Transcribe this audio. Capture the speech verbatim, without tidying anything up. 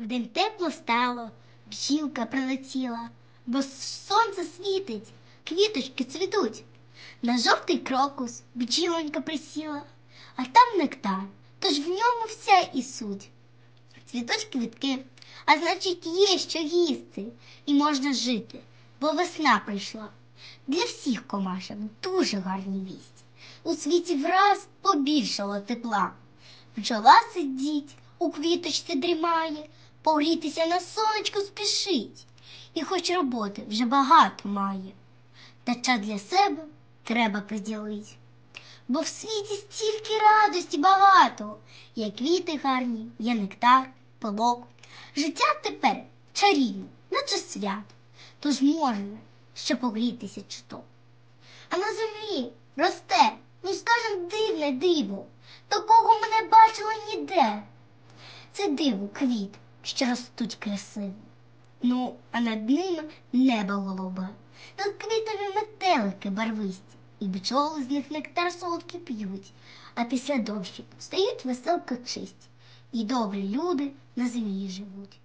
Вдень тепло стало, бджілка прилетіла, бо сонце світить, квіточки цвітуть. На жовтий крокус бджілонька присіла, а там нектар, тож в ньому вся і суть. Цвітуть квітки, а значить є що їсти, і можна жити, бо весна прийшла. Для всіх комашок дуже гарні вісті. У світі враз побільшало тепла. Бджола сидить, у квіточці дрімає, погрітися на сонечку спішить. І хоч роботи вже багато має, та час для себе треба приділить. Бо в світі стільки радості багато, є квіти гарні, є нектар, пилок. Життя тепер чарівне, наче свято, тож можна ще погрітися чуток. А на землі росте, ну скажем, дивне диво, такого ми не бачили ніде. Це диво квіт, що ростуть красиво, ну, а над ними небо голубе, над квітами метелики барвисті, і бджоли з них нектар солодкий п'ють, а після дощу стають веселка чисті, і добрі люди на землі живуть.